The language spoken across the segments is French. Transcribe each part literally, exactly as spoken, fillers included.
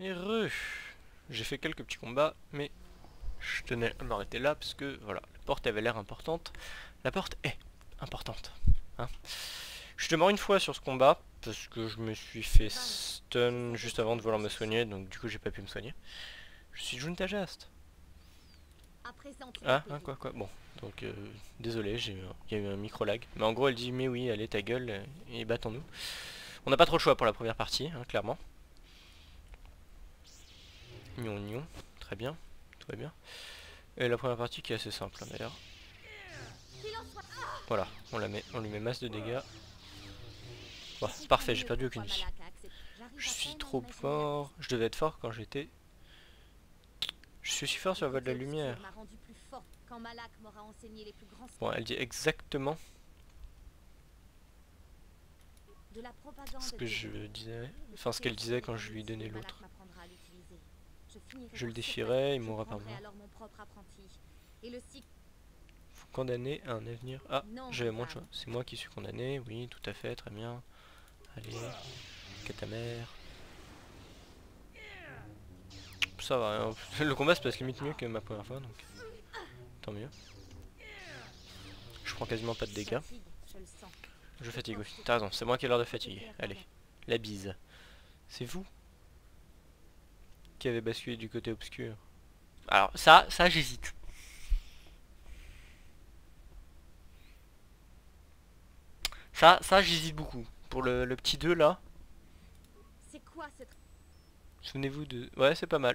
Heureux. J'ai fait quelques petits combats, mais je tenais à m'arrêter là parce que voilà, la porte avait l'air importante. La porte est importante. Hein. Je suis mort une fois sur ce combat parce que je me suis fait stun juste avant de vouloir me soigner, donc du coup j'ai pas pu me soigner. Je suis Juntajast. Ah, hein, quoi, quoi. Bon, donc euh, désolé, j'ai il y a eu un micro lag. Mais en gros, elle dit mais oui, allez ta gueule et battons-nous. On n'a pas trop le choix pour la première partie, hein, clairement. Gnon gnon, très bien, tout va bien. Et la première partie qui est assez simple hein, d'ailleurs. Voilà, on la met, on lui met masse de dégâts. Bon, parfait, j'ai perdu aucune vie. Je suis trop fort. Je devais être fort quand j'étais. Je suis aussi fort sur la voie de la lumière. Bon, elle dit exactement ce que je disais, enfin ce qu'elle disait quand je lui donnais l'autre. Je le défierai, il mourra par moi. Faut condamner à un avenir. Ah, j'avais moins de choix. C'est moi qui suis condamné, oui, tout à fait, très bien. Allez, qu'à ta mère. Ça va, hein. Le combat se passe limite mieux que ma première fois, donc tant mieux. Je prends quasiment pas de dégâts. Je fatigue, oui. T'as raison, c'est moi qui ai l'air de fatiguer. Allez, la bise. C'est vous qui avez basculé du côté obscur. Alors ça, ça j'hésite. Ça, ça j'hésite beaucoup. Pour le, le petit deux là. Souvenez-vous de... Ouais, c'est pas mal.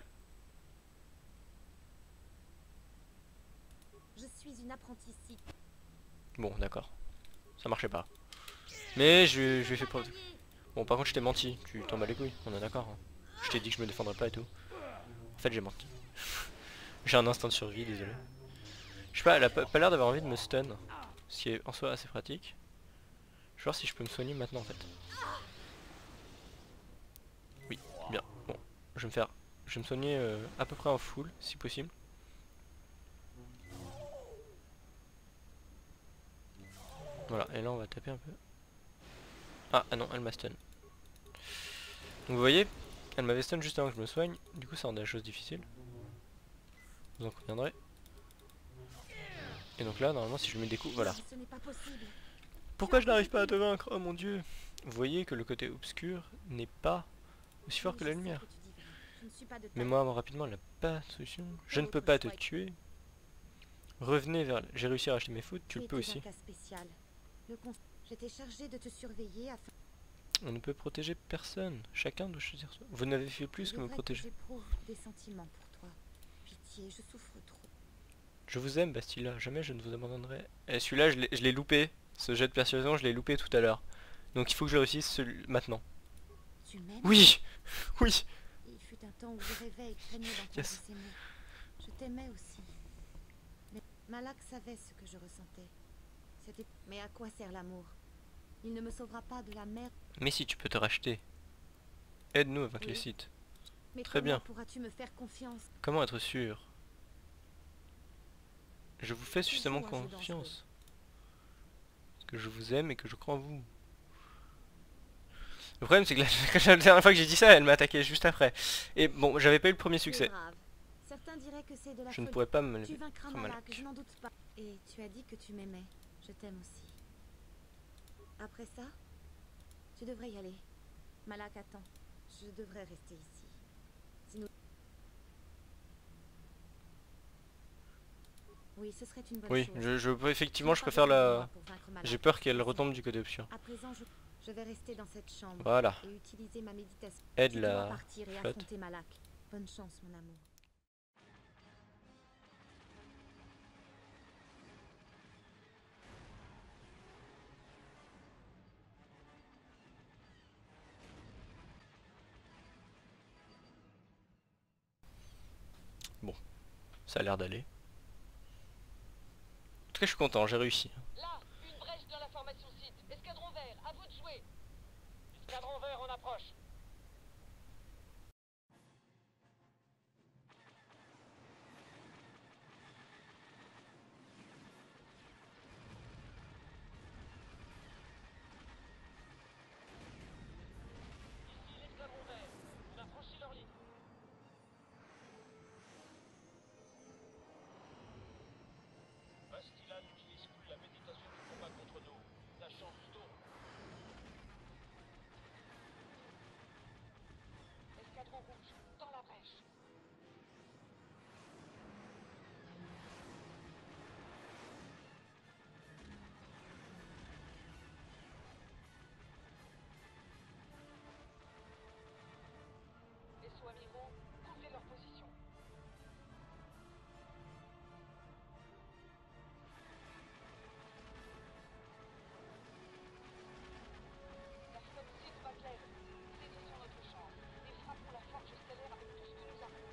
Bon, d'accord. Ça marchait pas. Mais je, je lui ai fait preuve. Bon, par contre, je t'ai menti. Tu t'en bats les couilles, on est d'accord. Hein. Je t'ai dit que je me défendrais pas et tout. En fait, j'ai menti. J'ai un instinct de survie, désolé. Je sais pas, elle a pas, pas l'air d'avoir envie de me stun. Ce qui est en soi assez pratique. Je vais voir si je peux me soigner maintenant en fait. Oui, bien. Bon, je vais me faire... Je vais me soigner euh, à peu près en full, si possible. Voilà, et là on va taper un peu. Ah, ah non, elle m'a stun. Donc vous voyez, elle m'avait stun juste avant que je me soigne. Du coup ça rendait la chose difficile. Vous en conviendrez. Et donc là, normalement, si je mets des coups, voilà. Pourquoi je n'arrive pas à te vaincre? Oh mon dieu. Vous voyez que le côté obscur n'est pas aussi fort que la lumière. Mets-moi rapidement la pas de solution. Je ne peux pas te tuer. Revenez vers... J'ai réussi à racheter mes fautes, tu le peux aussi. On ne peut protéger personne. Chacun doit choisir soi. Vous n'avez fait plus que me protéger. Je vous aime, Bastilla. Jamais je ne vous abandonnerai. Et celui-là, je l'ai loupé. Ce jet de persuasion, je l'ai loupé tout à l'heure. Donc il faut que je réussisse celui maintenant. Oui. Oui. Il fut un temps où je rêvais et craignais d'entendre Yes. ces mots. Je t'aimais aussi. Mais Malak savait ce que je ressentais. C'était... Mais à quoi sert l'amour? Il ne me sauvera pas de la mer. Mais si tu peux te racheter. Aide-nous avec Oui. les sites. Mais Très comment bien. pourras-tu me faire confiance? Comment être sûr? Je vous fais Tu suffisamment joues un jeu confiance. Parce que je vous aime et que je crois en vous. Le problème c'est que la, la dernière fois que j'ai dit ça, elle m'a attaqué juste après. Et bon, j'avais pas eu le premier C'est succès. grave. Certains diraient que c'est de la Je ne folie. pourrais pas me Tu lever. vaincras Oh, Malak, Malak. je n'en doute pas. Et tu as dit que tu m'aimais. Je t'aime aussi. Après ça, tu devrais y aller. Malak attend. Je devrais rester ici. Sinon... Oui, ce serait une bonne Oui, chose. je, je peux Tu effectivement, n'as je pas préfère besoin de la... moi pour vaincre Malak. J'ai peur qu'elle Vas-y. retombe du côté obscur. À présent, je... je vais rester dans cette chambre Voilà. et utiliser ma méditation. Aide Tu dois la partir et flotte. affronter Malak. Bonne chance, mon amour. Bon, ça a l'air d'aller. En tout cas, je suis content, j'ai réussi. Là, une brèche dans la formation site. Escadron vert, à vous de jouer. Escadron vert en approche. Ici l'escadron vert. On a franchi leur ligne. rouge, dans la brèche. Vaisseaux amiraux, couvrez leur position. La flotte Sith va de l'aide. Saisissons notre chance et frappons la forge stellaire avec tout ce que nous avons.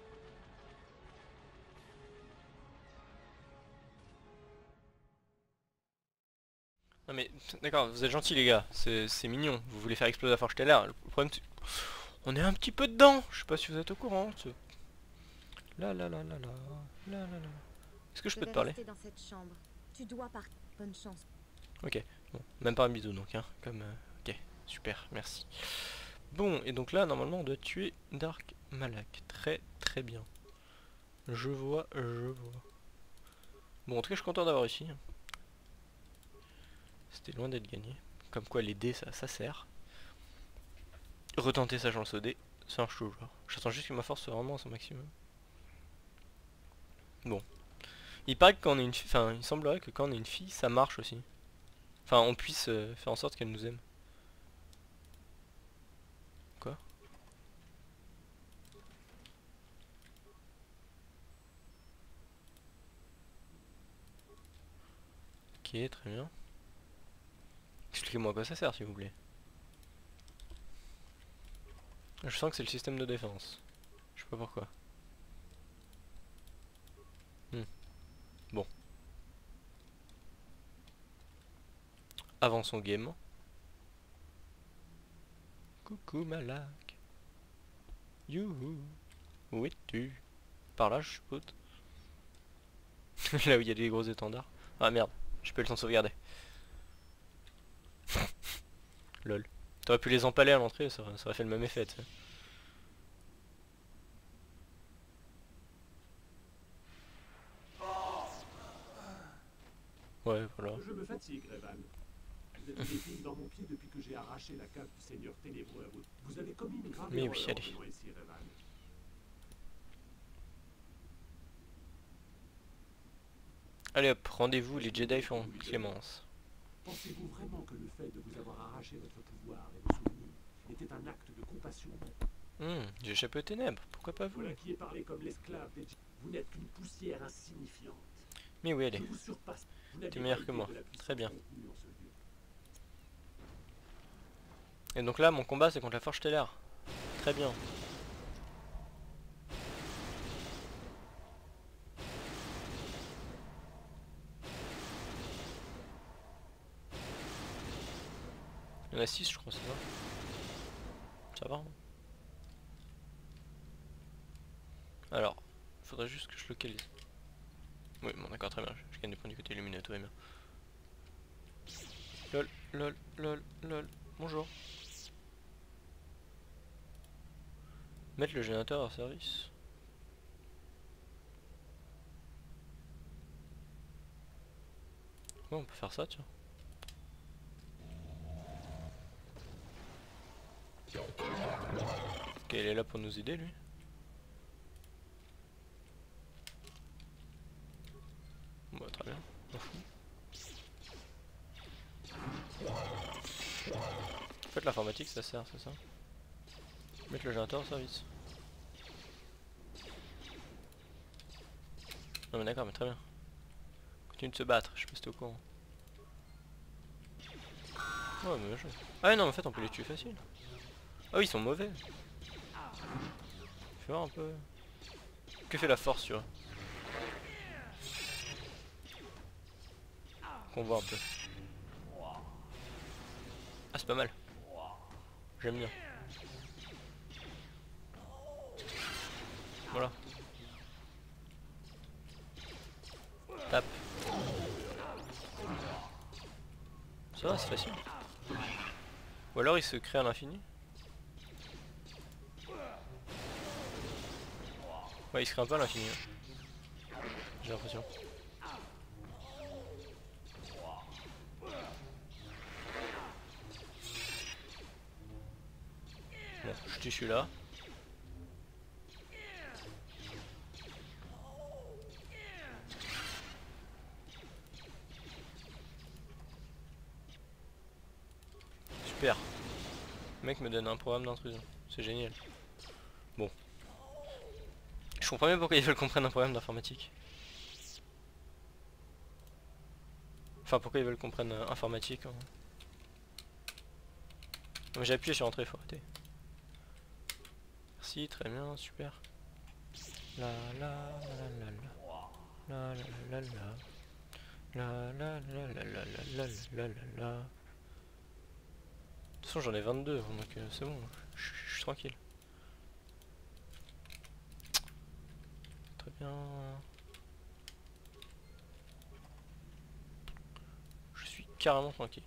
Non mais, d'accord, vous êtes gentils les gars, c'est c'est mignon, vous voulez faire exploser la forge stellaire, le problème c'est... On est un petit peu dedans, je sais pas si vous êtes au courant. c'est- Là là là là là, là là là. Est-ce que je Je peux vais te parler? rester dans cette chambre. Tu dois partir. Bonne chance. Ok, bon, même pas un bisou donc, hein, comme... euh, ok, super, merci. Bon, et donc là, normalement, on doit tuer Dark Malak, très très bien. Je vois, je vois. Bon, en tout cas, je suis content d'avoir réussi. C'était loin d'être gagné. Comme quoi, les dés, ça, ça sert. Retenter sa chance au dé, ça marche toujours. J'attends juste que ma force soit vraiment à son maximum. Bon. Il paraît que quand on est une fille, enfin, il semblerait que quand on est une fille, ça marche aussi. Enfin, on puisse euh, faire en sorte qu'elle nous aime. Quoi? Ok, très bien. Expliquez-moi à quoi ça sert, s'il vous plaît. Je sens que c'est le système de défense. Je sais pas pourquoi. Hmm. Bon. Avançons gaiement. Coucou Malak. Youhou. Où es-tu? Par là, je suppose. Là où il y a des gros étendards. Ah merde, j'ai pas eu le temps de sauvegarder. Lol. T'aurais pu les empaler à l'entrée, ça, aurait- ça aurait fait le même effet, tu sais. Ouais, voilà. Je me fatigue, Revan. Vous êtes une épine dans mon pied depuis que j'ai arraché la cave du Seigneur Ténébreux à vous. Vous avez commis une grave Mais erreur oui, en allez. venant ici, Revan. Allez hop, rendez-vous, les Jedi font clémence. Pensez-vous vraiment que le fait de vous avoir arraché votre pouvoir et vos souvenirs était un acte de compassion? Hum, j'ai échappé aux ténèbres, pourquoi pas vous? Voilà qui est parlé comme l'esclave des Jedi. Vous n'êtes qu'une poussière insignifiante. Mais oui, Je allez. vous surpasse. Vous T'es n'aviez meilleur pas que idée moi. de la puissance Très bien. contenue en ce lieu. Et donc là, mon combat, c'est contre la forge stellaire. Très bien. Il y en a six, je crois, c'est ça. Ça va, hein? Alors, faudrait juste que je localise. Oui, bon d'accord, très bien, je gagne des points du côté lumineux, tout va bien. Lol, lol, lol, lol, bonjour. Mettre le générateur en service. Ouais, on peut faire ça, tiens. Ok, il est là pour nous aider, lui. Bon, très bien, on fout. En fait, l'informatique, ça sert, c'est ça. Mettre le générateur en service. Non mais d'accord, mais très bien. Continue de se battre, je sais pas si t'es au courant. Ouais, mais je... Ah ouais, non, en fait, on peut les tuer facile. Ah oui, ils sont mauvais. Fais voir un peu. Que fait la force, tu vois? Qu'on voit un peu. Ah, c'est pas mal. J'aime bien. Voilà. Tape. Ça va, c'est facile. Ou alors il se crée à l'infini. Ouais, il se crée un peu à l'infini. Hein. J'ai l'impression. Bon, je tue celui-là. super. Le mec me donne un programme d'intrusion. C'est génial. Bon. Je comprends bien pourquoi ils veulent qu'on prenne un programme d'informatique. Enfin, pourquoi ils veulent qu'on prenne euh, informatique. Hein. J'ai appuyé sur entrée, faut arrêter. Merci, très bien, super. La la la la la la la la la la la la la la la la la la. De toute façon j'en ai vingt-deux, donc euh, c'est bon, je suis tranquille. Très bien. Je suis carrément tranquille.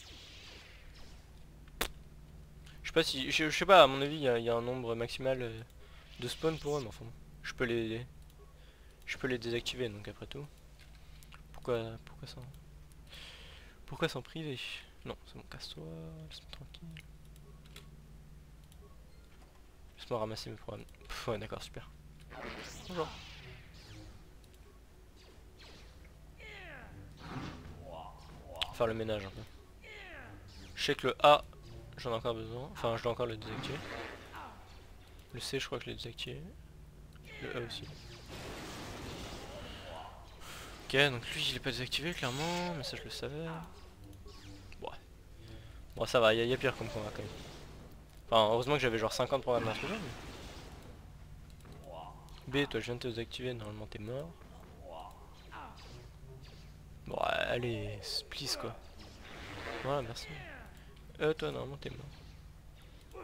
Je sais pas si, je, je sais pas, à mon avis il y, y a un nombre maximal euh, de spawn pour eux, mais enfin bon, je peux les, je peux les désactiver donc après tout. Pourquoi, pourquoi ça, pourquoi s'en priver? Non, c'est bon, casse-toi, laisse-moi tranquille. Laisse-moi ramasser mes programmes. Pff, ouais, d'accord, super. Bonjour. Faire le ménage un peu. Je sais que le A, j'en ai encore besoin. Enfin, je dois encore le désactiver. Le C, je crois que je l'ai désactivé. Le E aussi. Ok, donc lui, il est pas désactivé, clairement. Mais ça, je le savais. Bon, bon ça va, il y, y a pire comme combat quand même. Enfin, heureusement que j'avais genre cinquante programmes d'intrusion. Mais... B, toi, je viens de te désactiver. Normalement, t'es mort. Bon, allez, please quoi. Voilà, merci. Euh, toi, normalement, t'es mort.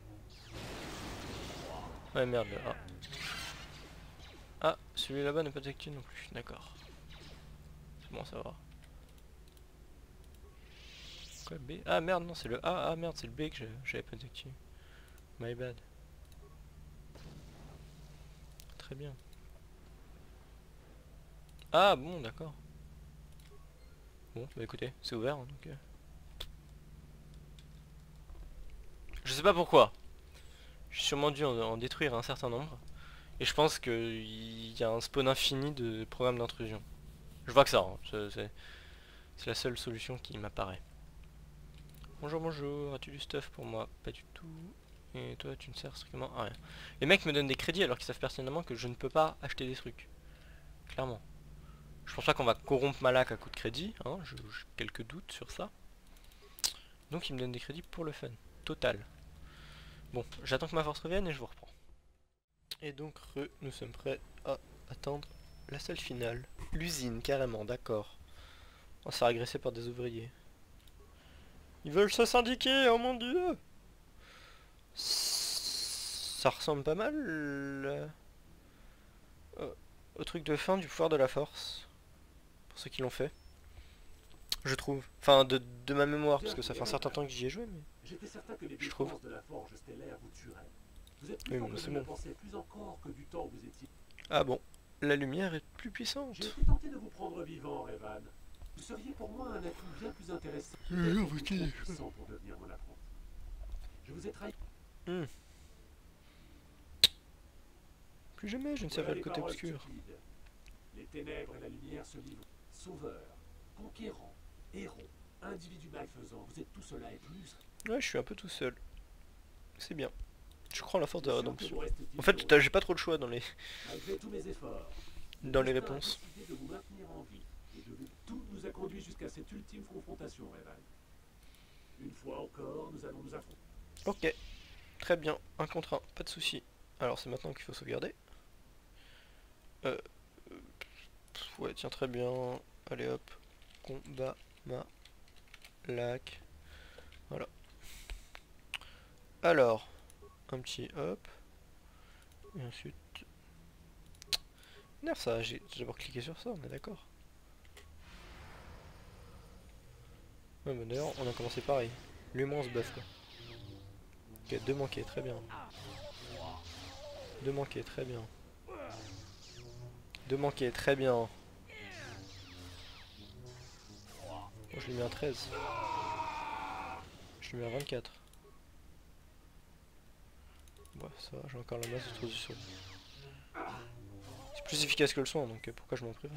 Ouais, merde, le A. Ah, celui là-bas n'est pas désactivé non plus, d'accord. C'est bon, ça va. Quoi, B? Ah merde, non, c'est le A. Ah merde, c'est le B que j'avais pas désactivé. My bad. Très bien. Ah bon, d'accord. Bon, bah écoutez, c'est ouvert, hein, donc... Euh... Je sais pas pourquoi. J'ai sûrement dû en, en détruire un certain nombre. Et je pense qu'il y a un spawn infini de programmes d'intrusion. Je vois que ça, hein. C'est la seule solution qui m'apparaît. Bonjour, bonjour, as-tu du stuff pour moi? Pas du tout. Et toi, tu ne sers strictement à rien. Les mecs me donnent des crédits alors qu'ils savent personnellement que je ne peux pas acheter des trucs. Clairement. Je pense pas qu'on va corrompre Malak à coup de crédit, hein, j'ai quelques doutes sur ça. Donc il me donne des crédits pour le fun. Total. Bon, j'attends que ma force revienne et je vous reprends. Et donc, re, nous sommes prêts à attendre la salle finale. L'usine, carrément, d'accord. On va se faire agresser par des ouvriers. Ils veulent se syndiquer, oh mon dieu! Ça ressemble pas mal euh, au truc de fin du pouvoir de la force. Pour ceux qui l'ont fait. Je trouve. Enfin, de, de ma mémoire, parce que ça fait un certain temps que j'y ai joué, mais... J'étais certain que les je trouve. de la forge stellaire vous tueraient. Vous êtes plus oui, fort mais que c'est je ne bon. pensais, plus encore que du temps où vous étiez. Ah bon, la lumière est plus puissante. J'ai été tenté de vous prendre vivant, Revan. Vous seriez pour moi un atout bien plus intéressant. Mmh, trop puissant pour devenir mon apprenti. Je vous ai trahi. Mmh. Plus jamais je ne savais le côté obscur. Stupides. Les ténèbres et la lumière se livrent. Sauveurs, conquérants, héros, individus malfaisants. Vous êtes tout cela et plus. Ouais, je suis un peu tout seul. C'est bien. Je crois en la force de la rédemption. En fait, j'ai pas trop de choix dans les... Malgré tous mes efforts, dans les réponses. De vous maintenir en vie et de vous... Tout nous a conduit jusqu'à cette ultime confrontation, Revan. Une fois encore, nous allons nous affronter. Ok. Très bien. Un contre un. Pas de souci. Alors, c'est maintenant qu'il faut sauvegarder. Euh... Ouais, tiens, très bien. Allez, hop. Combat ma lac. Voilà. Alors, un petit hop. Et ensuite... Nerf ça, j'ai d'abord cliqué sur ça, on est d'accord. Ouais, mais d'ailleurs, on a commencé pareil. Lui moins on se buff quoi. Ok, deux manqués, très bien. Deux manqués, très bien. Deux manqués, très bien. Bon, je l'ai mis à treize. Je l'ai mis à vingt-quatre. Bon, ça va, j'ai encore la masse de trop du sol. C'est plus efficace que le soin, donc pourquoi je m'en priverais?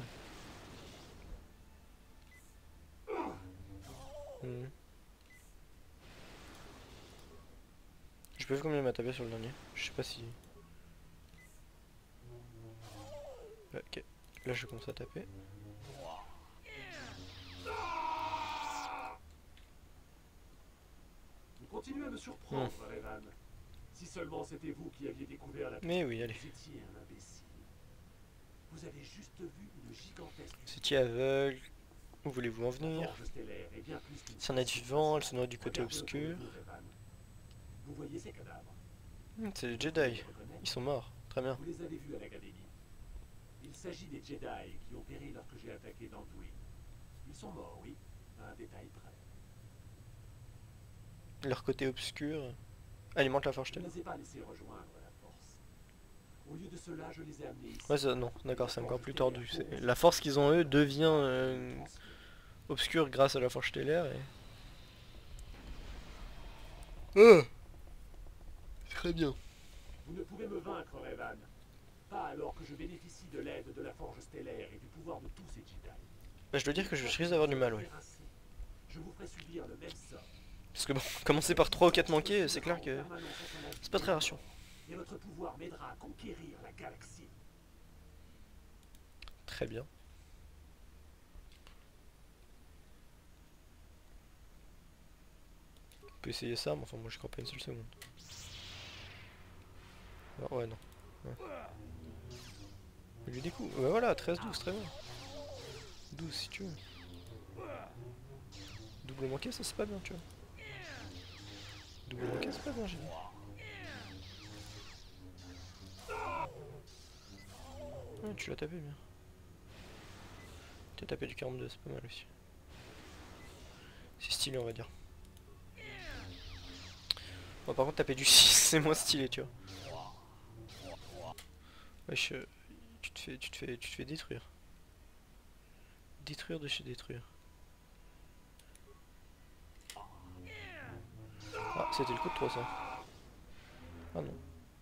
Hmm. pas vu combien il m'a tapé sur le dernier. Je sais pas si... Ok, là je commence à taper. Vous continuez à me surprendre, mmh. Revan. Si seulement c'était vous qui aviez découvert la... Mais oui, allez. Vous étiez un imbécile. Vous avez juste vu une gigantesque... C'est-il aveugle? Où voulez-vous en venir? C'est un être vivant, elle se noie du côté obscur. Vous voyez ces cadavres? Mmh, c'est les Jedi. Ils sont morts. Très bien. Vous les avez vus à l'académie. Il s'agit des Jedi qui ont péri lorsque j'ai attaqué Dantooine. Ils sont morts, oui, à un détail près. Leur côté obscur alimente la forge stellaire. Je ne les ai pas laissés rejoindre la force. Au lieu de cela, je les ai amenés ici. Ouais, ça, non, d'accord, c'est encore plus tordu. La force qu'ils ont eux devient euh, obscure grâce à la forge stellaire et... Oh, très bien. Vous ne pouvez me vaincre, Revan. Pas alors que je bénéficie de l'aide de la forge stellaire et du pouvoir de tous ces Jedi. Bah, je dois dire que je risque d'avoir du mal, oui. Je vous ferai subir le même sort. Parce que bon, commencer par trois ou quatre manqués, c'est clair que c'est pas très rassurant. Et votre pouvoir m'aidera à conquérir la galaxie. Très bien. On peut essayer ça, mais enfin moi je crois pas une seule seconde. Non, ouais, non. Ouais. Lui des coups. Ouais, voilà, treize douze, très bien. douze si tu veux. Double manqué, ça c'est pas bien, tu vois. Double manqué, c'est pas bien, j'ai dit. Ouais, tu l'as tapé bien. Tu as tapé du quarante-deux, c'est pas mal aussi. C'est stylé, on va dire. Bon, par contre, taper du six, c'est moins stylé, tu vois. Wesh, euh, tu te fais, tu te fais, tu te fais détruire. Détruire de chez détruire. Ah, c'était le coup de trop ça. Ah non.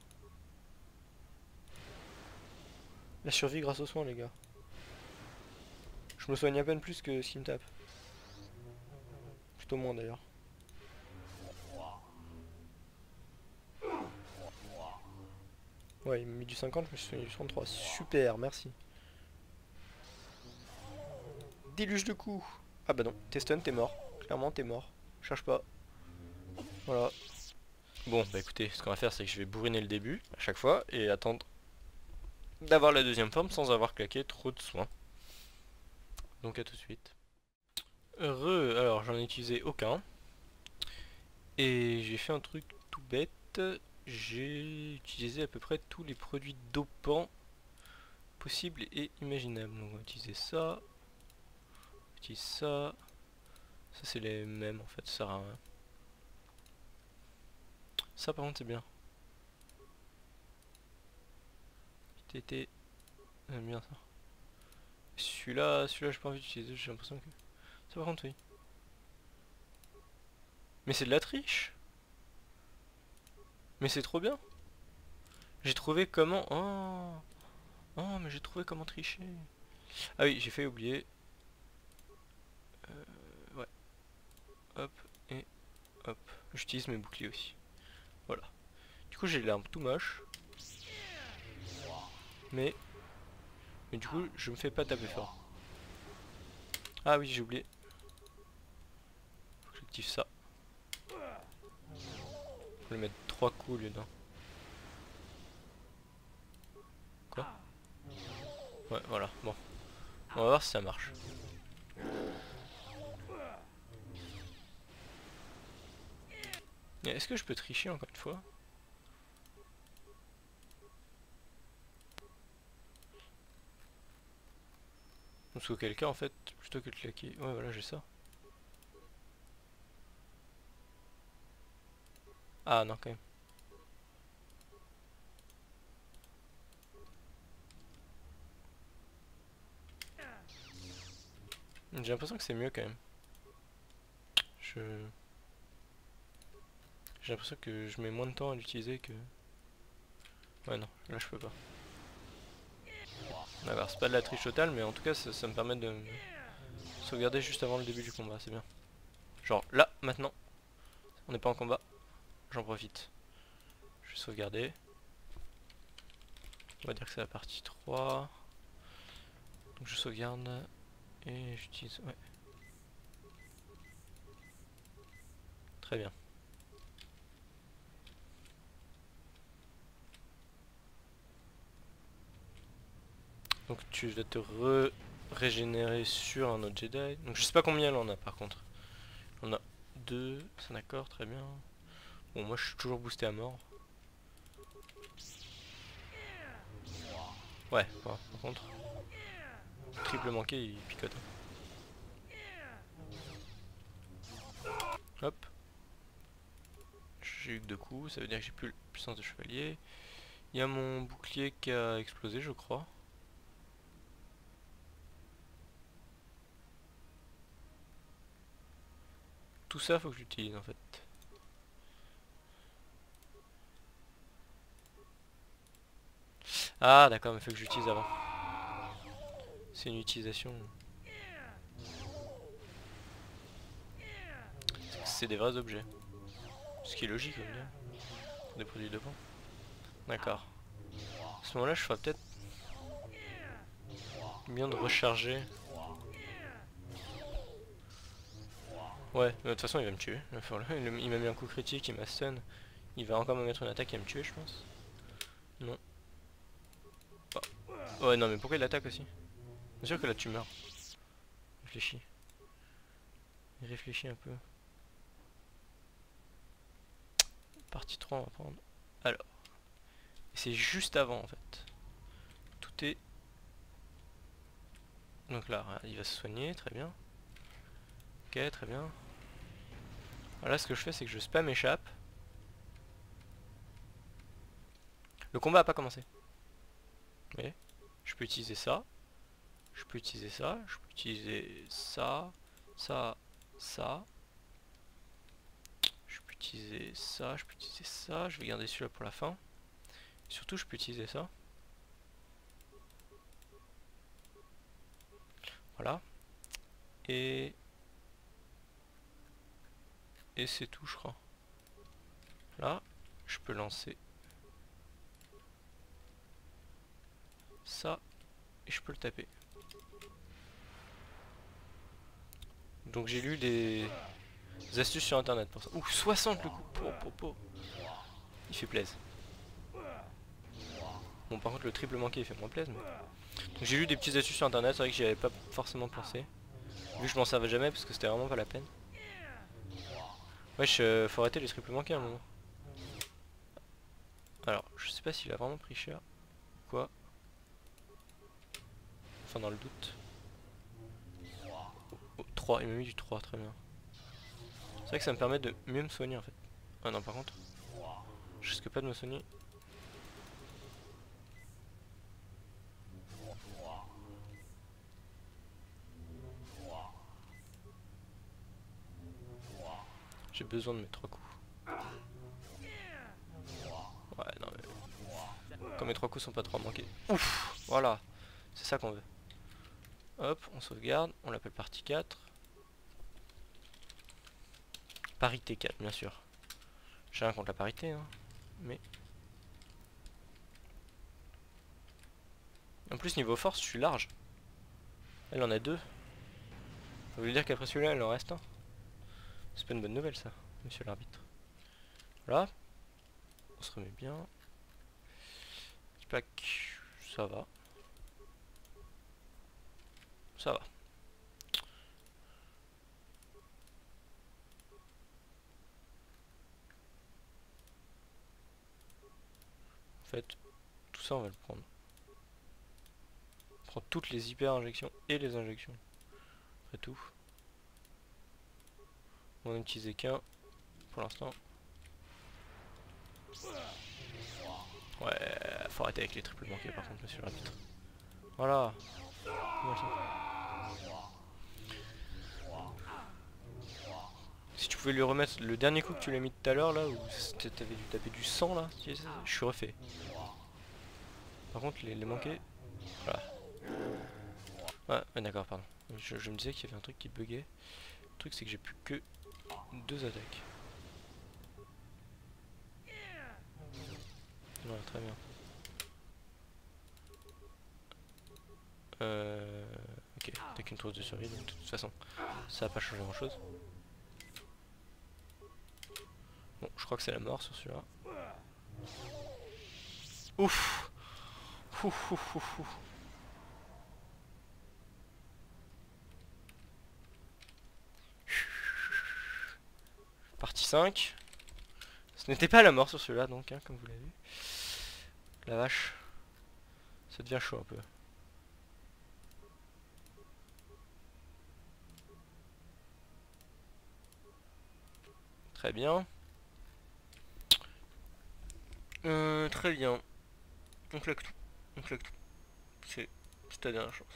La survie grâce aux soins, les gars. Je me soigne à peine plus que ce qui me tape. Plutôt moins d'ailleurs. Ouais, il m'a mis du cinquante, je me suis soigné du trente-trois. Super, merci. Déluge de coups. Ah bah non, t'es stun, t'es mort. Clairement, t'es mort. Cherche pas. Voilà. Bon, bah écoutez, ce qu'on va faire, c'est que je vais bourriner le début à chaque fois et attendre d'avoir la deuxième forme sans avoir claqué trop de soins. Donc à tout de suite. Heureux, alors j'en ai utilisé aucun. Et j'ai fait un truc tout bête. J'ai utilisé à peu près tous les produits dopants possibles et imaginables. Donc on va utiliser ça. On utilise ça. Ça c'est les mêmes en fait, ça sert à rien. Ça par contre c'est bien. T T. J'aime bien ça. Celui-là, celui-là j'ai pas envie d'utiliser, j'ai l'impression que... Ça par contre oui. Mais c'est de la triche. Mais c'est trop bien. J'ai trouvé comment... Oh, oh mais j'ai trouvé comment tricher. Ah oui, j'ai fait oublier. Euh, ouais. Hop, et hop. J'utilise mes boucliers aussi. Voilà. Du coup j'ai l'arme tout moche. Mais... Mais du coup je me fais pas taper fort. Ah oui j'ai oublié. Faut que j'active ça. Faut le mettre trois coups au lieu d'un. Quoi? Ouais voilà, bon. On va voir si ça marche. Est-ce que je peux tricher encore une fois? Parce qu'auquel cas en fait, plutôt que de claquer... Ouais voilà j'ai ça. Ah non quand même. J'ai l'impression que c'est mieux quand même. Je... J'ai l'impression que je mets moins de temps à l'utiliser que... Ouais non, là je peux pas. D'accord, c'est pas de la triche totale, mais en tout cas ça, ça me permet de me sauvegarder juste avant le début du combat, c'est bien. Genre là, maintenant, on n'est pas en combat, j'en profite. vais sauvegarder. On va dire que c'est la partie trois. Donc je sauvegarde et j'utilise... Ouais. Très bien. Donc tu vas te re régénérer sur un autre Jedi. Donc je sais pas combien elle en a par contre. On a deux, c'est d'accord, très bien. Bon moi je suis toujours boosté à mort. Ouais, bon, par contre. Triple manqué, il picote. Hop. J'ai eu que deux coups, ça veut dire que j'ai plus la puissance de chevalier. Il y a mon bouclier qui a explosé je crois. Tout ça faut que j'utilise en fait. Ah d'accord, mais faut que j'utilise avant. C'est une utilisation. C'est des vrais objets. Ce qui est logique, on va dire. Des produits de points. D'accord. À ce moment-là, je ferais peut-être bien de recharger. Ouais, de toute façon, il va me tuer. Il m'a mis un coup critique, il m'a stun. Il va encore me mettre une attaque et me tuer, je pense. Non. Oh. Ouais, non, mais pourquoi il attaque aussi? Bien sûr que là, tu meurs. Réfléchis. Réfléchis un peu. Partie trois, on va prendre. Alors. C'est juste avant, en fait. Tout est... Donc là, il va se soigner, très bien. Ok, très bien. Alors là, ce que je fais, c'est que je spam échappe. Le combat a pas commencé. Vous voyez? Je peux utiliser ça. Je peux utiliser ça. Je peux utiliser ça. Ça. Ça. Je peux utiliser ça. Je peux utiliser ça. Je vais garder celui-là pour la fin. Surtout, je peux utiliser ça. Voilà. Et... Et c'est tout, je crois. Là, je peux lancer ça et je peux le taper. Donc j'ai lu des... des astuces sur internet pour ça. Ouh, soixante le coup. Po, po, po. Il fait plaisir. Bon, par contre, le triple manqué il fait moins plaisir. Mais... j'ai lu des petites astuces sur internet, c'est vrai que j'y avais pas forcément pensé. Vu que je m'en servais jamais parce que c'était vraiment pas la peine. Wesh, euh, faut arrêter les triples manqués à un moment. Alors, je sais pas s'il a vraiment pris cher ou quoi. Enfin, dans le doute. Oh, trois, il m'a mis du trois, très bien. C'est vrai que ça me permet de mieux me soigner en fait. Ah non, par contre, je risque pas de me soigner. J'ai besoin de mes trois coups. Ouais, non mais... Comme mes trois coups sont pas trop manqués. Ouf, voilà. C'est ça qu'on veut. Hop, on sauvegarde. On l'appelle partie quatre. Parité quatre, bien sûr. J'ai rien contre la parité, hein. Mais... En plus, niveau force, je suis large. Elle en a deux. Ça veut dire qu'après celui-là, elle en reste un. C'est pas une bonne nouvelle ça, monsieur l'arbitre. Voilà. On se remet bien. Pack, ça va. Ça va. En fait, tout ça on va le prendre. On prend toutes les hyper injections et les injections. Après tout. On va n'utiliser qu'un pour l'instant. Ouais, faut arrêter avec les triples manqués par contre, monsieur l'arbitre. Voilà. Si tu pouvais lui remettre le dernier coup que tu l'as mis tout à l'heure là, où t'avais dû taper du sang là, je suis refait. Par contre les, les manqués, voilà. Ouais, ouais d'accord, pardon. Je, je me disais qu'il y avait un truc qui buguait. Le truc c'est que j'ai plus que deux attaques. Ouais, très bien. Euh... Ok, t'as qu'une trousse de survie, donc de toute façon, ça va pas changer grand chose. Bon, je crois que c'est la mort sur celui-là. Ouf. Ouf, ouf, ouf, ouf. Partie cinq. Ce n'était pas la mort sur celui-là, donc, hein, comme vous l'avez vu. La vache. Ça devient chaud un peu. Très bien. Euh, très bien. On claque tout. On claque tout. C'est ta dernière chance.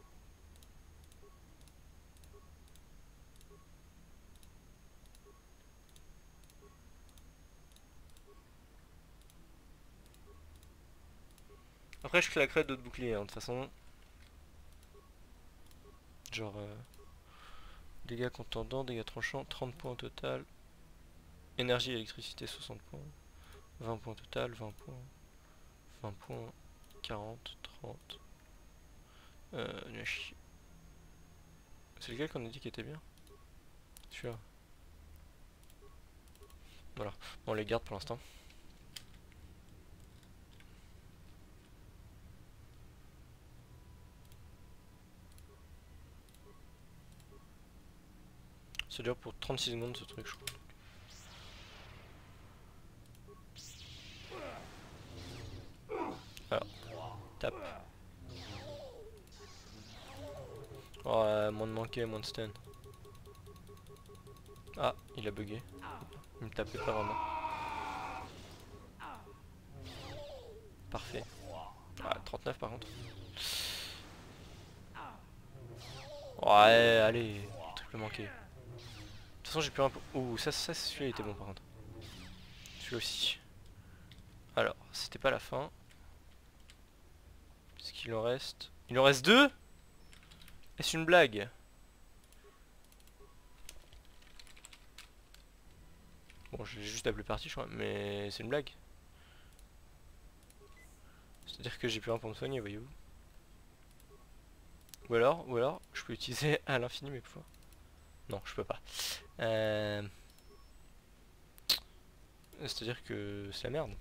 Après, je claquerai d'autres boucliers, hein, de toute façon. Genre... Euh, dégâts contendants, dégâts tranchants, trente points au total. Énergie, électricité, soixante points. vingt points total, vingt points. vingt points, quarante, trente. Euh, nul à chier. C'est lequel qu'on a dit qui était bien? Celui-là. Voilà. Bon, on les garde pour l'instant. Ça dure pour trente-six secondes ce truc, je crois. Alors, tape. Oh, euh, moins de manquer, moins de stun. Ah, il a bugué. Il me tapait pas vraiment. Parfait. Ah, trente-neuf par contre. Ouais, allez, triple manqué. De toute façon, j'ai plus un peu. Ouh, ça, ça celui-là était bon par contre. Celui-là aussi. Alors, c'était pas la fin. Est-ce qu'il en reste? Il en reste deux? Est-ce une blague? Bon, j'ai juste appelé partie, je crois, mais c'est une blague. C'est-à-dire que j'ai plus rien pour me soigner, voyez-vous. Ou alors, ou alors, je peux utiliser à l'infini mes pouvoirs. Non, je peux pas. Euh... C'est-à-dire que c'est la merde.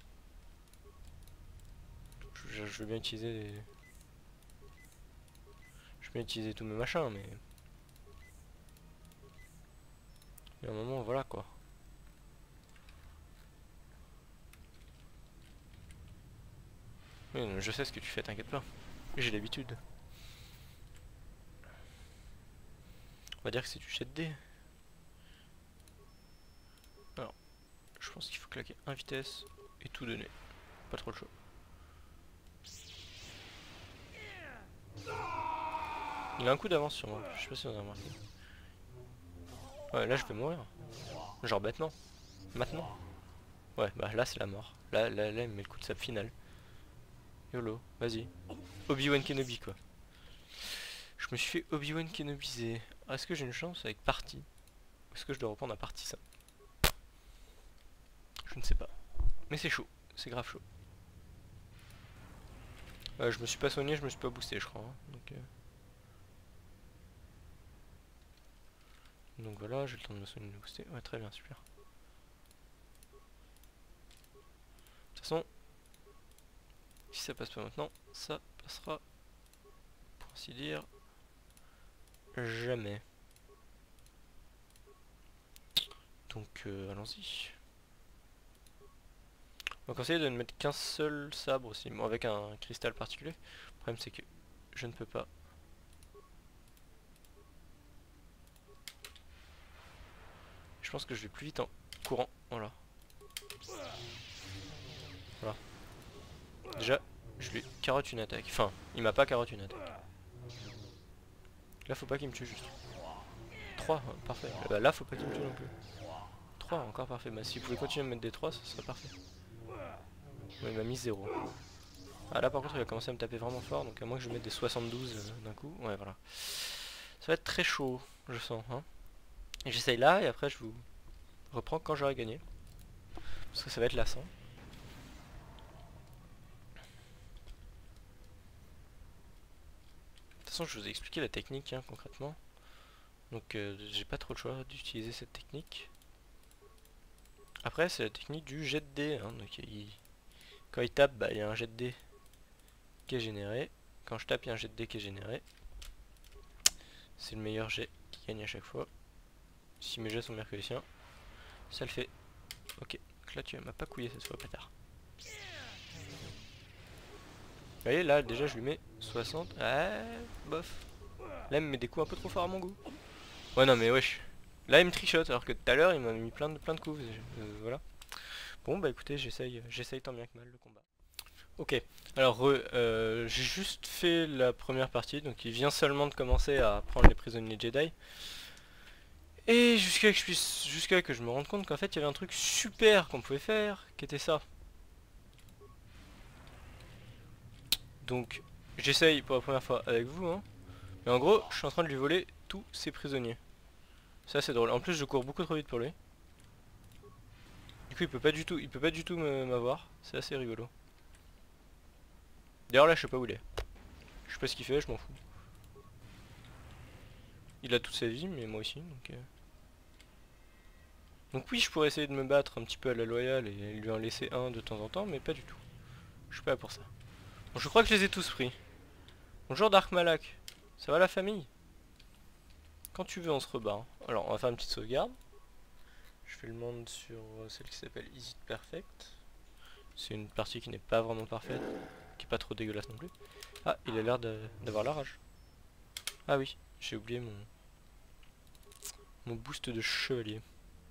Je, je veux bien utiliser des... Je veux bien utiliser tous mes machins, mais... Il y a un moment, voilà quoi. Oui, non, je sais ce que tu fais, t'inquiète pas. J'ai l'habitude. On va dire que c'est du jet de dés. Alors, je pense qu'il faut claquer un vitesse et tout donner. Pas trop le choix. Il a un coup d'avance sur moi, je sais pas si on a remarqué. Ouais, là je vais mourir. Genre bêtement. Maintenant. Ouais, bah là c'est la mort. Là, là, là il me met le coup de sable final. YOLO, vas-y. Obi-Wan Kenobi quoi. Je me suis fait Obi-Wan Kenobiser. Est-ce que j'ai une chance avec partie? Ou est-ce que je dois reprendre à partie ça? Je ne sais pas. Mais c'est chaud, c'est grave chaud. Euh, je me suis pas soigné, je me suis pas boosté je crois. Hein. Donc, euh... Donc voilà, j'ai le temps de me soigner et de me booster. Ouais, très bien, super. De toute façon, si ça passe pas maintenant, ça passera, pour ainsi dire, jamais. Donc euh, allons-y. On va conseiller de ne mettre qu'un seul sabre aussi, bon, avec un cristal particulier. Le problème c'est que je ne peux pas. Je pense que je vais plus vite en courant, voilà. Voilà. Déjà, je lui carotte une attaque. Enfin, il m'a pas carotte une attaque. Là, faut pas qu'il me tue juste. trois, parfait. Bah, là, faut pas qu'il me tue non plus. trois, encore parfait. Bah, s'il pouvait continuer à me mettre des trois, ça serait parfait. Ouais, il m'a mis zéro. Ah, là, par contre, il va commencer à me taper vraiment fort. Donc, à moins que je mette des soixante-douze euh, d'un coup. Ouais, voilà. Ça va être très chaud, je sens. Hein. Et j'essaye là, et après, je vous reprends quand j'aurai gagné. Parce que ça va être lassant. façon je vous ai expliqué la technique hein, concrètement. Donc euh, j'ai pas trop le choix d'utiliser cette technique. Après c'est la technique du jet de dés. Hein, donc il... quand il tape, bah, il y a un jet de dés qui est généré. Quand je tape, il y a un jet de dés qui est généré. C'est le meilleur jet qui gagne à chaque fois. Si mes jets sont meilleurs que les siens, ça le fait. Ok, donc là tu m'as pas couillé cette fois, pétard. Vous voyez là déjà je lui mets soixante. Ah, bof. Là il me met des coups un peu trop forts à mon goût. Ouais non mais wesh. Là il me trichote alors que tout à l'heure il m'a mis plein de, plein de coups. Euh, voilà. Bon bah écoutez j'essaye j'essaye tant bien que mal le combat. Ok, alors euh, j'ai juste fait la première partie, donc il vient seulement de commencer à prendre les prisonniers Jedi. Et jusqu'à que je puisse, jusqu'à que je me rende compte qu'en fait il y avait un truc super qu'on pouvait faire, qui était ça. Donc j'essaye pour la première fois avec vous, hein. Mais en gros je suis en train de lui voler tous ses prisonniers. Ça c'est drôle, en plus je cours beaucoup trop vite pour lui. Du coup il peut pas du tout, il peut pas du tout m'avoir, c'est assez rigolo. D'ailleurs là je sais pas où il est. Je sais pas ce qu'il fait, je m'en fous. Il a toute sa vie, mais moi aussi, donc... Euh... Donc oui, je pourrais essayer de me battre un petit peu à la loyale et lui en laisser un de temps en temps, mais pas du tout. Je suis pas là pour ça. Bon, je crois que je les ai tous pris. Bonjour Dark Malak. Ça va la famille? Quand tu veux, on se rebat. Hein. Alors, on va faire une petite sauvegarde. Je fais le monde sur celle qui s'appelle Is It Perfect. C'est une partie qui n'est pas vraiment parfaite, qui est pas trop dégueulasse non plus. Ah, il a l'air d'avoir la rage. Ah oui, j'ai oublié mon... mon boost de chevalier.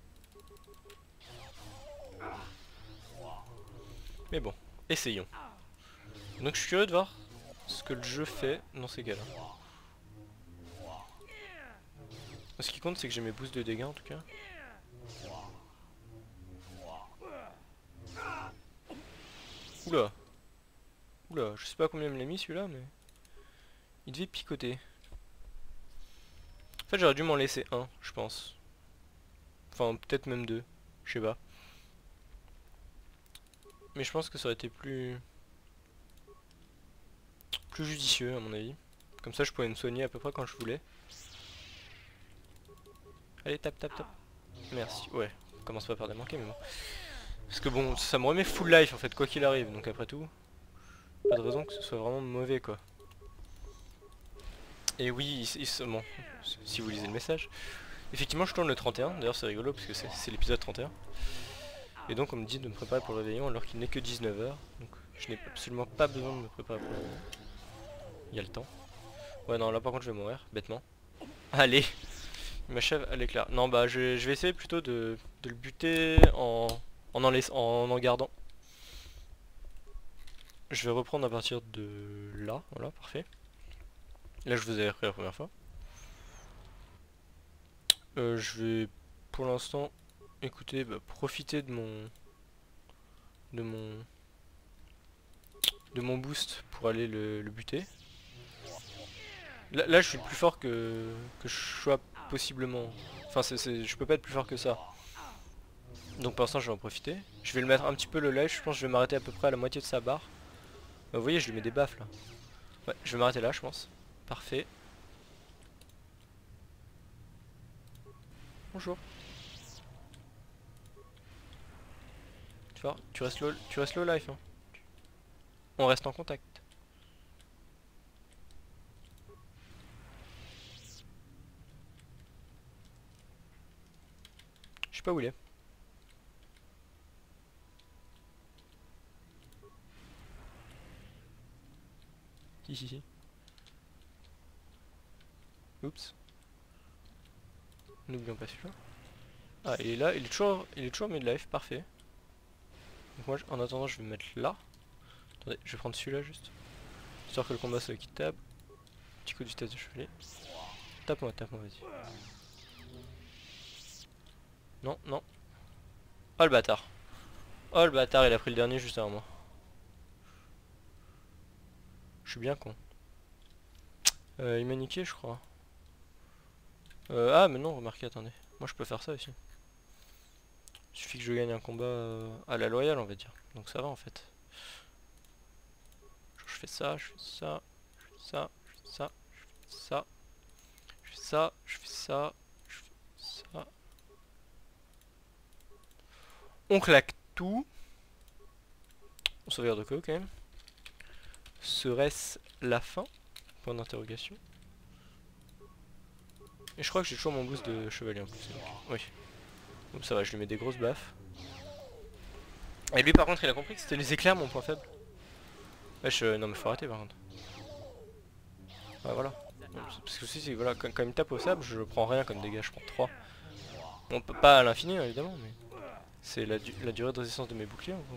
Mais bon, essayons. Donc je suis curieux de voir ce que le jeu fait dans ces cas-là. Ce qui compte c'est que j'ai mes boosts de dégâts en tout cas. Oula. Oula, je sais pas combien me l'a mis celui-là mais... il devait picoter. En fait j'aurais dû m'en laisser un, je pense. Enfin peut-être même deux, je sais pas. Mais je pense que ça aurait été plus... plus judicieux à mon avis. Comme ça je pouvais me soigner à peu près quand je voulais. Allez tape tape tape. Merci, ouais, on commence pas par des manquer mais bon. Parce que bon, ça me remet full life en fait quoi qu'il arrive. Donc après tout, pas de raison que ce soit vraiment mauvais quoi. Et oui, il, il, bon, si vous lisez le message. Effectivement je tourne le trente et un, d'ailleurs c'est rigolo parce que c'est l'épisode trente et un. Et donc on me dit de me préparer pour le réveillon alors qu'il n'est que dix-neuf heures. Donc je n'ai absolument pas besoin de me préparer pour le réveillon. Il y a le temps. Ouais non là par contre je vais mourir, bêtement. Allez, il m'achève à l'éclair. Non bah je, je vais essayer plutôt de, de le buter en en, en, laisse, en en gardant. Je vais reprendre à partir de là, voilà parfait. Là je vous avais repris la première fois. Euh, je vais pour l'instant écoutez bah, profiter de mon de mon de mon boost pour aller le, le buter. Là, là je suis plus fort que que je sois possiblement. Enfin c'est, c'est, je peux pas être plus fort que ça. Donc pour l'instant je vais en profiter. Je vais le mettre un petit peu le live, je pense que je vais m'arrêter à peu près à la moitié de sa barre. Bah, vous voyez je lui mets des baffes là. Ouais je vais m'arrêter là je pense. Parfait. Bonjour. Tu vois, tu restes low, tu restes low life. Hein. On reste en contact. Je sais pas où il est. Si si si. Oups. N'oublions pas celui-là. Ah il est là, il est toujours, il est toujours mid-life, parfait. Donc moi en attendant je vais me mettre là. Attendez, je vais prendre celui-là juste. Histoire que le combat soit équitable. Petit coup de vitesse de chevalier. Tape-moi, tape-moi, vas-y. Non, non. Oh le bâtard. Oh le bâtard, il a pris le dernier juste avant moi. Je suis bien con. Euh, il m'a niqué je crois. Euh, ah mais non, remarquez, attendez. Moi je peux faire ça aussi. Il suffit que je gagne un combat euh, à la loyale on va dire. Donc ça va en fait. Je fais ça, je fais ça, je fais ça, je fais ça, je fais ça. Je fais ça, je fais ça, je fais ça. On claque tout. On sauvegarde de quoi quand même. Serait-ce la fin? Point d'interrogation. Et je crois que j'ai toujours mon boost de chevalier en plus. Donc, oui. Donc ça va, je lui mets des grosses baffes. Et lui par contre il a compris que c'était les éclairs mon point faible. Wesh, euh, non mais faut arrêter par contre. Ouais voilà. Parce que si, si voilà, quand, quand il me tape au sable, je prends rien comme dégâts, je prends trois. On peut pas à l'infini hein, évidemment, mais c'est la, du la durée de résistance de mes boucliers en gros.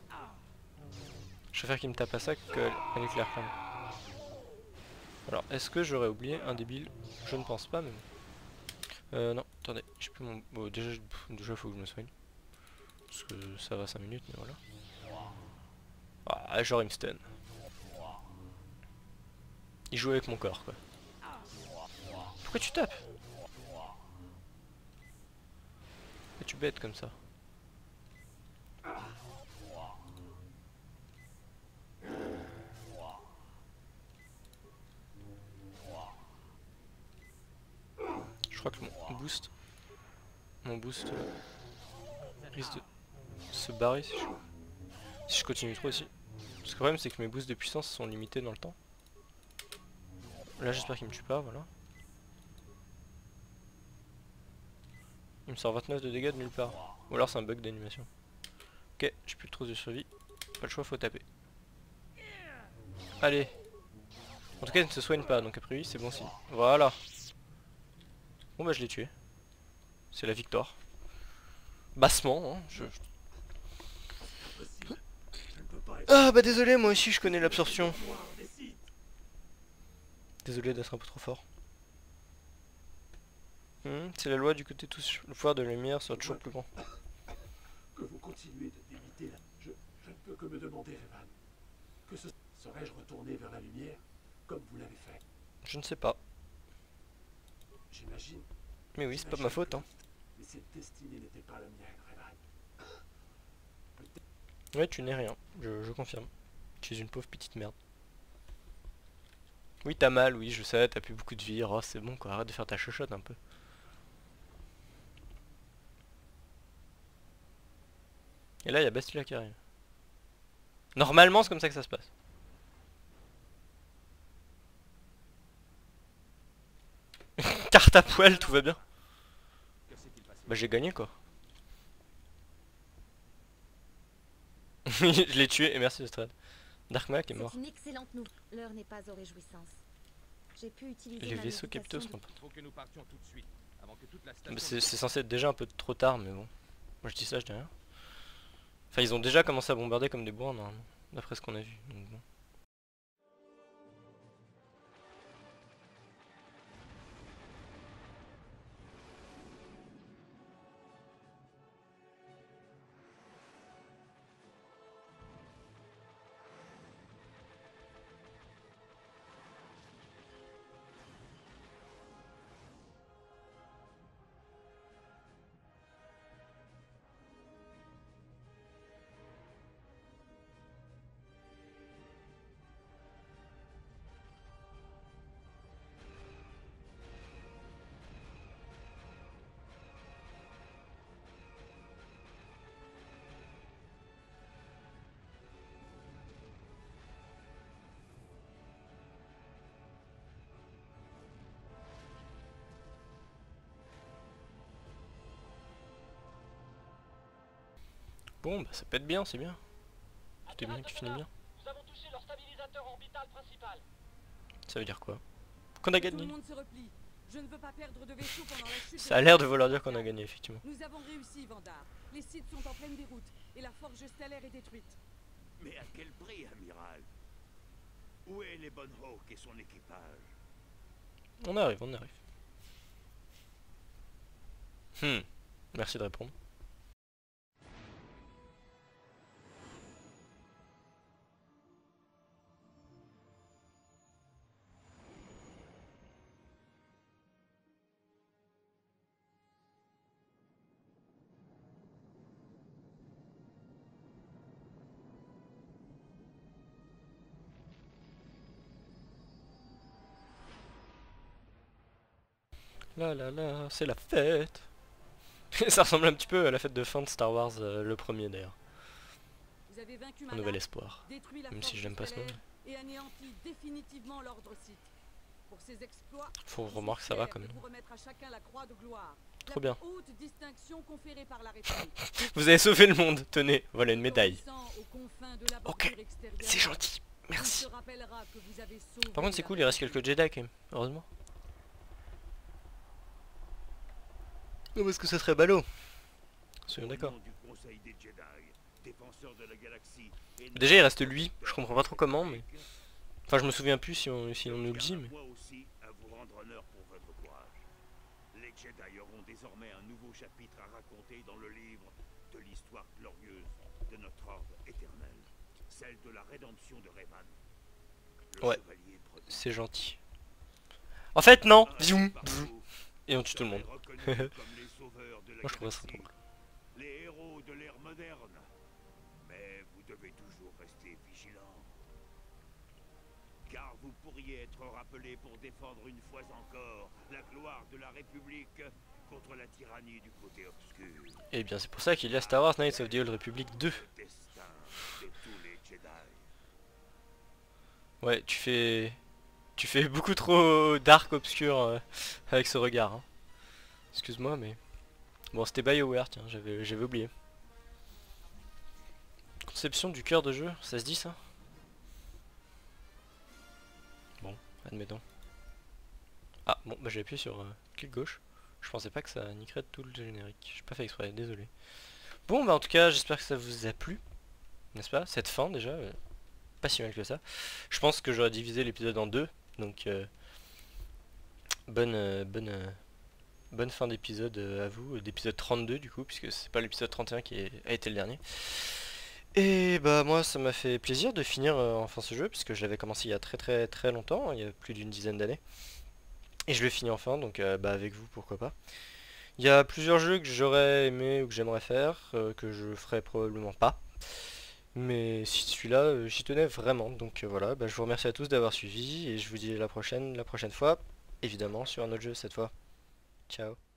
Je préfère qu'il me tape à ça qu'à l'éclair quand même. Alors, est-ce que j'aurais oublié un débile? Je ne pense pas, mais bon. Euh, non, attendez, j'ai plus mon... Bon, déjà, pff, déjà, faut que je me soigne. Parce que ça va cinq minutes, mais voilà. Ah, genre, il me stun. Il joue avec mon corps, quoi. Pourquoi tu tapes? Pourquoi tu bêtes comme ça? Je crois que mon boost... Mon boost... Euh, risque de se barrer si je... si je continue trop aussi. Parce que le problème, c'est que mes boosts de puissance sont limités dans le temps. Là, j'espère qu'il me tue pas, voilà. Il me sort vingt-neuf de dégâts de nulle part. Ou alors c'est un bug d'animation. Ok, j'ai plus de trousse de survie. Pas le choix, faut taper. Allez. En tout cas, il ne se soigne pas, donc a priori c'est bon signe. Voilà. Bon bah je l'ai tué. C'est la victoire. Bassement, hein. Je... Ah bah désolé, moi aussi je connais l'absorption. Désolé d'être un peu trop fort. Hmm, c'est la loi du côté tout le pouvoir de la lumière sera toujours plus grand. Que vous continuez de débiter là. Je, je ne peux que me demander, Revan. Que ce serais-je retourné vers la lumière comme vous l'avez fait? Je ne sais pas. J'imagine. Mais oui, c'est pas ma faute, hein. Mais cette destinée n'était pas la mienne, Revan. Ouais, tu n'es rien, je, je confirme. Tu es une pauvre petite merde. Oui, t'as mal, oui, je sais, t'as plus beaucoup de vie. Oh, c'est bon quoi, arrête de faire ta chochotte un peu. Et là, il y a Bastila qui arrive. Normalement, c'est comme ça que ça se passe. Carte à poil, tout va bien. Bah, j'ai gagné quoi. Je l'ai tué et merci Strad. Darkmak est mort. C'est une excellente nouvelle. L'heure n'est pas aux réjouissances. J'ai pu utiliser Les ma vaisseaux méditation capitaux sont de- pas. Faut que nous partions tout de suite, avant que toute la Bah, station... c'est censé être déjà un peu trop tard, mais bon. Moi je dis ça, je dis rien. Enfin, ils ont déjà commencé à bombarder comme des bourrins normalement, d'après ce qu'on a vu. Donc bon. Bon, bah ça pète bien, c'est bien. Tout est bien qui finit bien. Nous avons touché leur stabilisateur orbital principal. Ça veut dire quoi? Qu'on a Tout le gagné. monde se replie. Je ne veux pas perdre de vaisseau pendant la chute. Ça a l'air de vouloir dire qu'on a gagné, effectivement. Nous avons réussi, Vandar. Les sites sont en pleine déroute et la forge stellaire est détruite. Mais à quel prix, amiral? Où est les Bonne Hawk et son équipage? On arrive, on arrive. Hmm, merci de répondre. Là là là, c'est la fête. Ça ressemble un petit peu à la fête de fin de Star Wars, euh, le premier d'ailleurs. Vous avez vaincu Un Malak, nouvel espoir. détruit la Même si forge je l'aime pas ce nom. stellaire et anéanti définitivement l'ordre Sith. Pour ces exploits, Faut je suis remarquer que ça va fier quand de même. vous remettre à chacun la croix de gloire. Trop La bien. plus haute distinction conférée par la République. Vous avez sauvé le monde, tenez, voilà une médaille. Aux confins de la Ok, bordure extérieure, c'est gentil, on merci. se rappellera que vous avez sauvé Par contre c'est la cool, il reste République. quelques Jedi quand même, heureusement. Non parce que ça serait ballot. Soyons Au d'accord. nom du Conseil des Jedi, défenseurs de la galaxie, et Déjà il reste lui, je comprends pas trop comment mais... Enfin je me souviens plus si on, si on nous le dit mais... Moi aussi à vous rendre honneur pour votre courage. Les Jedi auront désormais un nouveau chapitre à raconter dans le livre de l'histoire glorieuse de notre ordre éternel, celle de la rédemption de Revan. Le Ouais. chevalier prodigue. C'est gentil. En fait non, Un Zoom. partout Et on tue tout le monde. seraient reconnus comme les sauveurs de la Moi je trouve ça galaxie, drôle. les héros de l'ère moderne. Mais vous devez toujours rester vigilant. Car vous pourriez être rappelé pour défendre une fois encore la gloire de la République contre la tyrannie du côté obscur. Et bien c'est pour ça qu'il y a Star Wars Knights of the Old Republic deux. Le destin de tous les Jedi. Ouais, tu fais... Tu fais beaucoup trop dark obscur euh, avec ce regard. Hein. Excuse-moi mais... Bon c'était BioWare, tiens, j'avais j'avais oublié. Conception du cœur de jeu, ça se dit ça? Bon, admettons. Ah bon, bah j'ai appuyé sur euh, clic gauche. Je pensais pas que ça niquerait tout le générique. J'ai pas fait exprès, désolé. Bon bah en tout cas j'espère que ça vous a plu. N'est-ce pas? Cette fin déjà, euh, pas si mal que ça. Je pense que j'aurais divisé l'épisode en deux. Donc euh, bonne, euh, bonne, euh, bonne fin d'épisode euh, à vous. D'épisode trente-deux du coup, puisque c'est pas l'épisode trente et un qui est- a été le dernier. Et bah moi ça m'a fait plaisir de finir euh, enfin ce jeu, puisque je l'avais commencé il y a très très très longtemps, il y a plus d'une dizaine d'années. Et je le finis enfin, donc euh, bah avec vous pourquoi pas. Il y a plusieurs jeux que j'aurais aimé ou que j'aimerais faire, euh, que je ferai probablement pas. Mais si celui-là, euh, j'y tenais vraiment. Donc euh, voilà, bah, je vous remercie à tous d'avoir suivi et je vous dis à la prochaine, la prochaine fois, évidemment sur un autre jeu cette fois. Ciao.